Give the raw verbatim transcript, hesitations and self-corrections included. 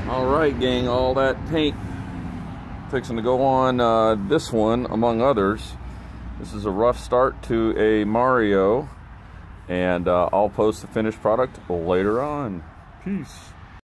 Alright gang, all that paint fixing to go on uh, this one among others. This is a rough start to a Mario, and uh, I'll post the finished product later on. Peace.